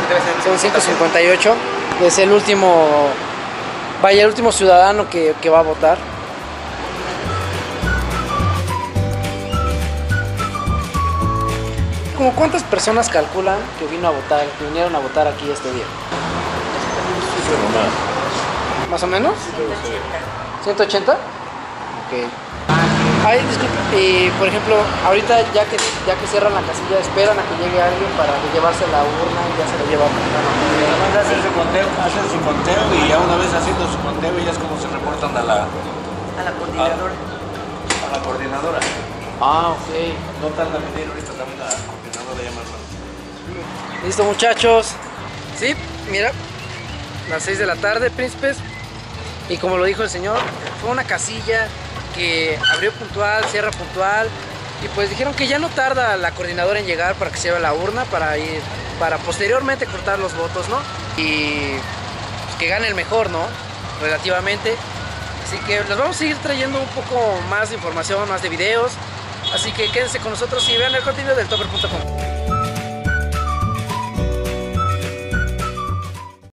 Son 5:58. Es el último, vaya, el último ciudadano que va a votar. ¿Cómo cuántas personas calculan que vinieron a votar aquí este día? ¿Más o menos? 180. ¿180? Ok. Ay, disculpe, por ejemplo, ahorita ya que cierran la casilla, ¿esperan a que llegue alguien para llevarse la urna y ya se la lleva? Hacen su conteo y ya una vez haciendo su conteo ya es como se reportan a la coordinadora. A la coordinadora. Ah, ok. No tarda en venir ahorita también la coordinadora ya más rápido. Listo, muchachos. Sí, mira, las 6 de la tarde, príncipes. Y como lo dijo el señor, fue una casilla que abrió puntual, cierra puntual. Y pues dijeron que ya no tarda la coordinadora en llegar para que se lleve la urna para posteriormente cortar los votos, ¿no? Y pues, que gane el mejor, ¿no? Relativamente. Así que les vamos a seguir trayendo un poco más de información, más de videos. Así que quédense con nosotros y vean el contenido del Topper.com.